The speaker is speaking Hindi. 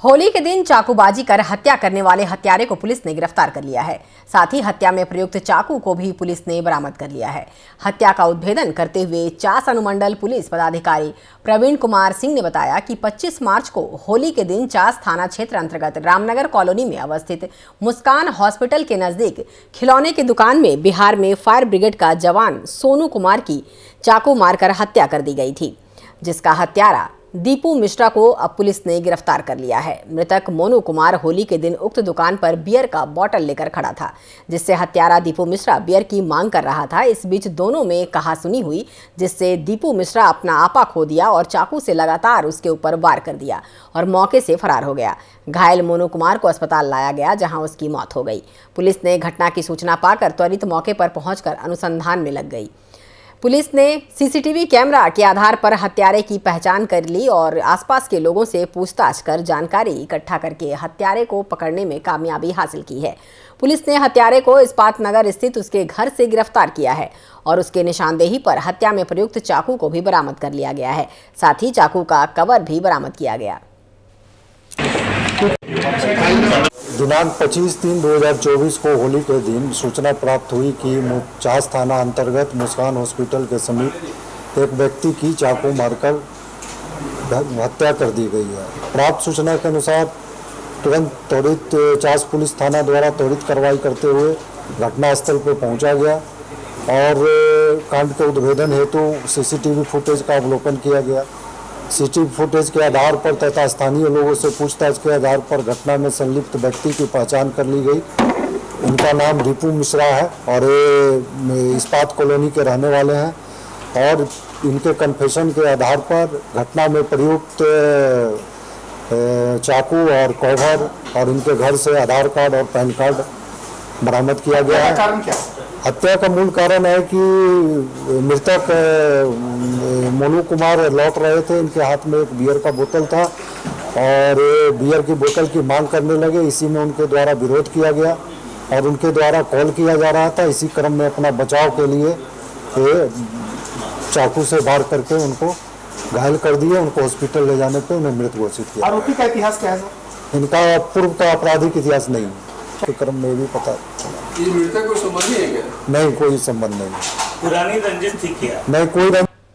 होली के दिन चाकूबाजी कर हत्या करने वाले हत्यारे को पुलिस ने गिरफ्तार कर लिया है। साथ ही हत्या में प्रयुक्त चाकू को भी पुलिस ने बरामद कर लिया है। हत्या का उद्भेदन करते हुए चास अनुमंडल पुलिस पदाधिकारी प्रवीण कुमार सिंह ने बताया कि 25 मार्च को होली के दिन चास थाना क्षेत्र अंतर्गत रामनगर कॉलोनी में अवस्थित मुस्कान हॉस्पिटल के नजदीक खिलौने की दुकान में बिहार में फायर ब्रिगेड का जवान सोनू कुमार की चाकू मारकर हत्या कर दी गई थी, जिसका हत्यारा दीपू मिश्रा को अब पुलिस ने गिरफ्तार कर लिया है। मृतक मोनू कुमार होली के दिन उक्त दुकान पर बियर का बोतल लेकर खड़ा था, जिससे हत्यारा दीपू मिश्रा बियर की मांग कर रहा था। इस बीच दोनों में कहासुनी हुई, जिससे दीपू मिश्रा अपना आपा खो दिया और चाकू से लगातार उसके ऊपर वार कर दिया और मौके से फरार हो गया। घायल मोनू कुमार को अस्पताल लाया गया, जहां उसकी मौत हो गई। पुलिस ने घटना की सूचना पाकर त्वरित मौके पर पहुंचकर अनुसंधान में लग गई। पुलिस ने सीसीटीवी कैमरा के आधार पर हत्यारे की पहचान कर ली और आसपास के लोगों से पूछताछ कर जानकारी इकट्ठा करके हत्यारे को पकड़ने में कामयाबी हासिल की है। पुलिस ने हत्यारे को इस्पात नगर स्थित उसके घर से गिरफ्तार किया है और उसके निशानदेही पर हत्या में प्रयुक्त चाकू को भी बरामद कर लिया गया है। साथ ही चाकू का कवर भी बरामद किया गया। दिनांक 25/3/2024 को होली के दिन सूचना प्राप्त हुई कि चास थाना अंतर्गत मुस्कान हॉस्पिटल के समीप एक व्यक्ति की चाकू मारकर हत्या कर दी गई है। प्राप्त सूचना के अनुसार तुरंत त्वरित चास पुलिस थाना द्वारा त्वरित कार्रवाई करते हुए घटनास्थल पर पहुंचा गया और कांड के उद्भेदन हेतु सीसीटीवी फुटेज का अवलोकन किया गया। सीसीटीवी फुटेज के आधार पर तथा स्थानीय लोगों से पूछताछ के आधार पर घटना में संलिप्त व्यक्ति की पहचान कर ली गई। उनका नाम दीपू मिश्रा है और ये इस्पात कॉलोनी के रहने वाले हैं और इनके कन्फेशन के आधार पर घटना में प्रयुक्त चाकू और कवर और इनके घर से आधार कार्ड और पैन कार्ड बरामद किया गया है। कारण क्या? हत्या का मूल कारण है कि मृतक मोनू कुमार लौट रहे थे। इनके हाथ में एक बियर का बोतल था और बियर की बोतल की मांग करने लगे। इसी में उनके द्वारा विरोध किया गया और उनके द्वारा कॉल किया जा रहा था। इसी क्रम में अपना बचाव के लिए चाकू से वार करके उनको घायल कर दिए। उनको हॉस्पिटल ले जाने पर उन्हें मृत घोषित किया। आरोपी का इतिहास क्या है सर? इनका पूर्व का आपराधिक इतिहास नहीं के क्रम में भी पता। ये मृतक को संबंध है क्या? नहीं, कोई संबंध नहीं। पुरानी रंजिश थी क्या? नहीं, कोई